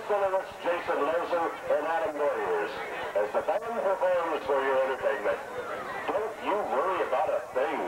soloists Jason Lozen and Adam Warriors as the band performs for your entertainment. Don't you worry about a thing.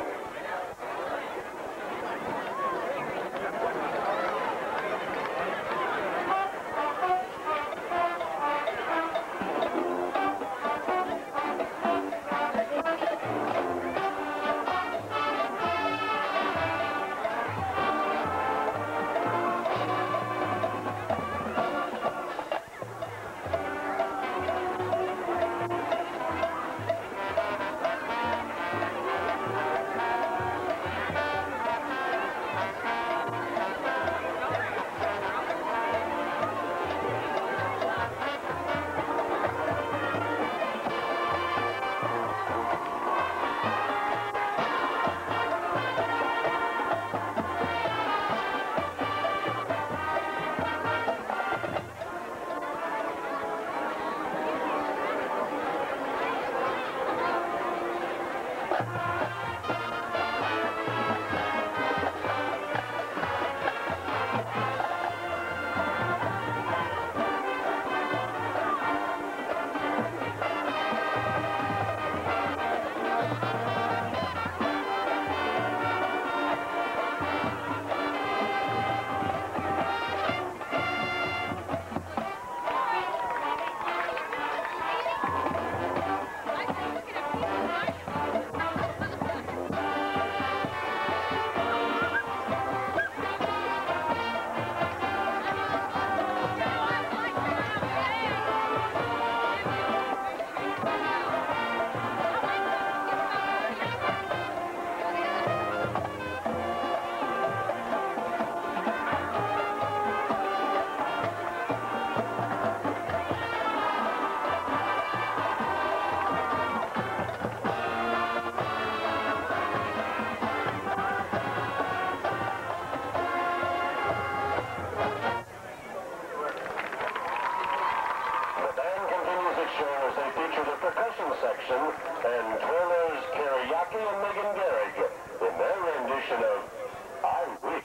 Section and twirlers Karaoke and Megan Garrick in their rendition of I Wish.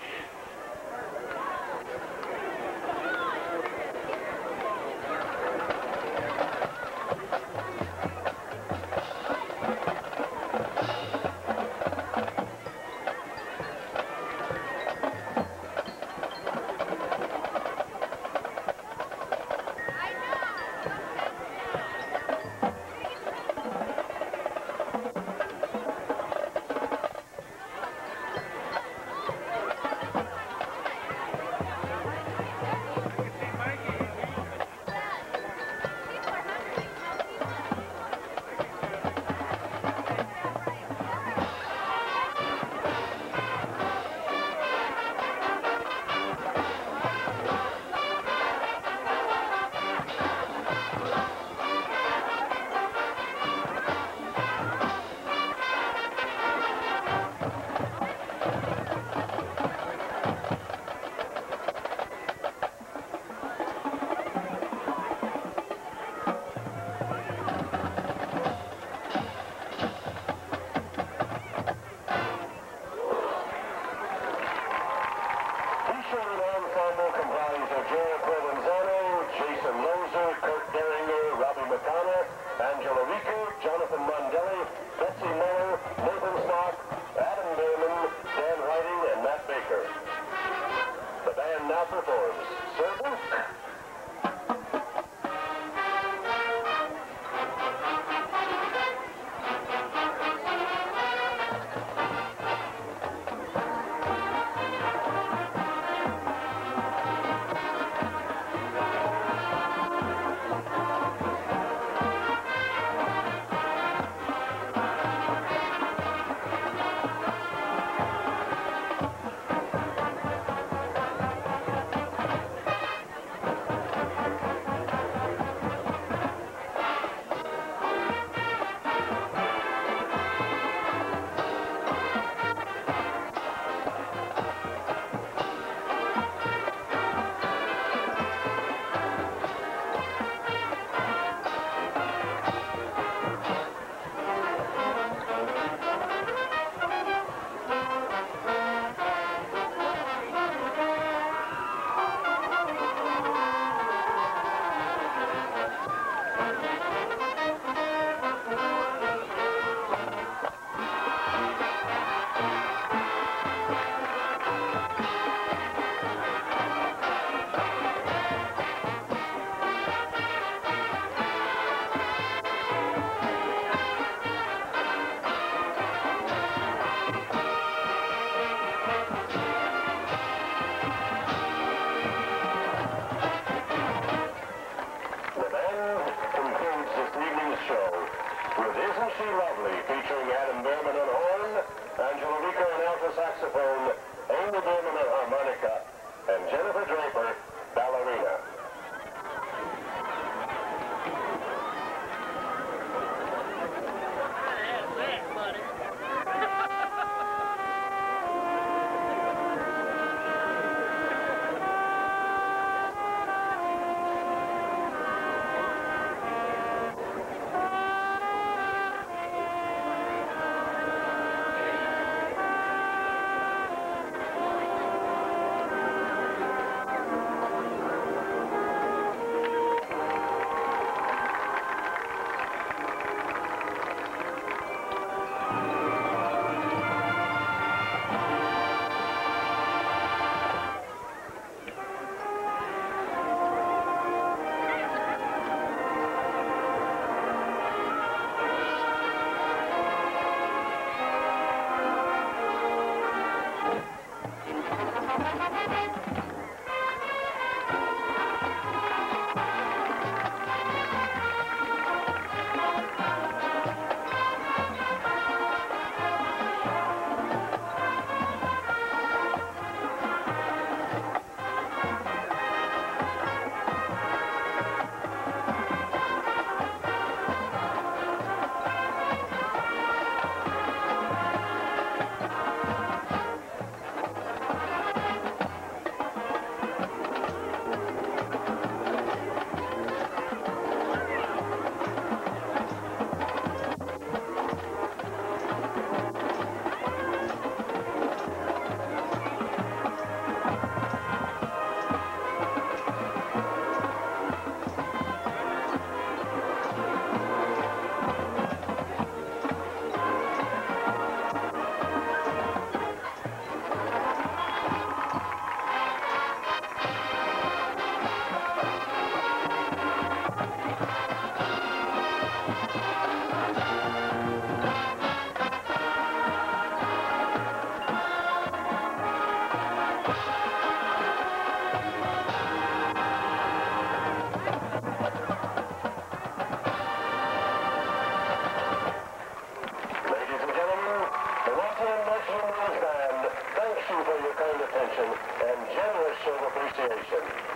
Jason Lozer, Kurt Deringer, Robbie McConnell, Angela Rico, Jonathan Mondelli, Betsy Miller, Nathan Stock, Adam Damon, Dan Whiting, and Matt Baker. The band now performs Servant. with Isn't She Lovely, featuring Adam Behrman on horn, Angela Rico on alto saxophone, Amy Behrman on harmonica, and Jennifer Draper, ballerina. Thanks you for your kind attention and generous show of appreciation.